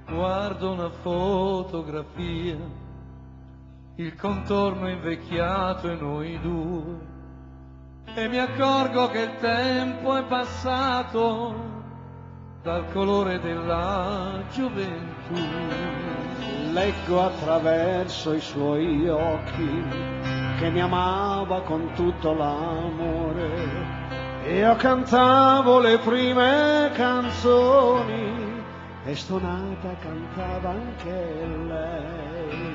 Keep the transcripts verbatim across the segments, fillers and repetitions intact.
Guardo una fotografia, il contorno è invecchiato e noi due, e mi accorgo che il tempo è passato dal colore della gioventù. Leggo attraverso i suoi occhi che mi amava con tutto l'amore. Io cantavo le prime canzoni e stonata cantava anche lei.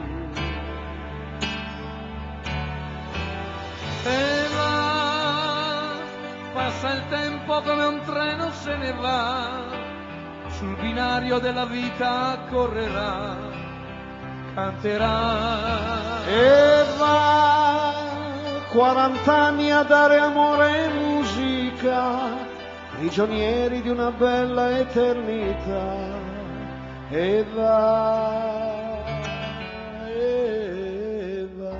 E va, passa il tempo come un treno se ne va, sul binario della vita correrà, canterà. E va, quarant'anni a dare amore e musica, prigionieri di una bella eternità. E va, e va.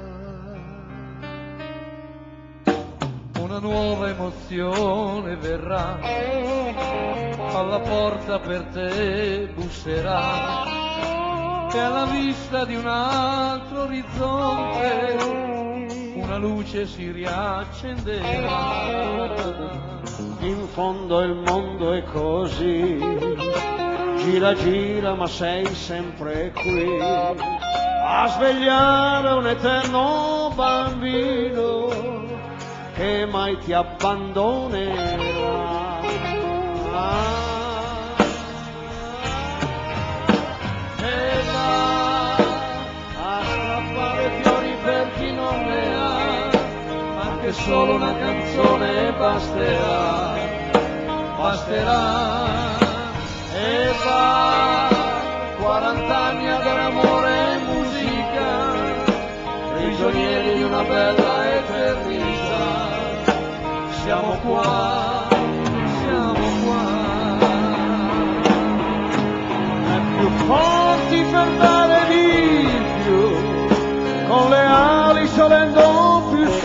Una nuova emozione verrà, alla porta per te busserà, e alla vista di un altro orizzonte una luce si riaccenderà. In fondo il mondo è così, gira gira ma sei sempre qui, a svegliare un eterno bambino che mai ti abbandonerà. E va a strappare fiori per chi non ne ha, anche solo una canzone basterà, basterà. E va, quarant'anni ad amore e musica, prigionieri di una bella eternità. Siamo qua, siamo qua, e più forti per dare di più, con le ali salendo più su.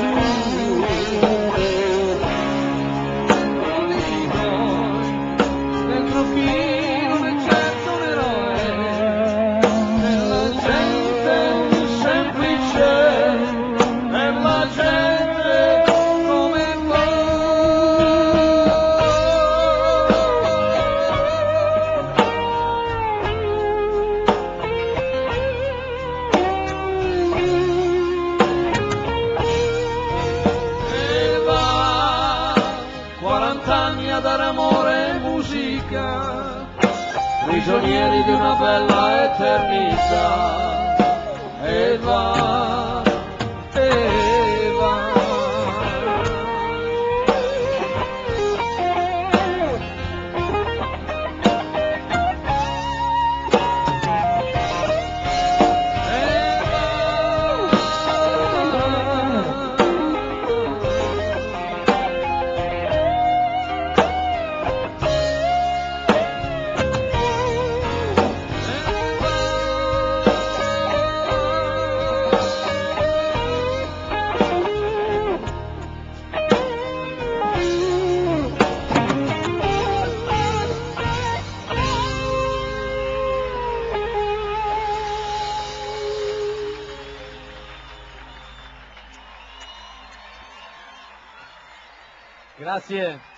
quarant'anni a dare amore e musica, prigionieri di una bella eternità. E va, e va. Grazie.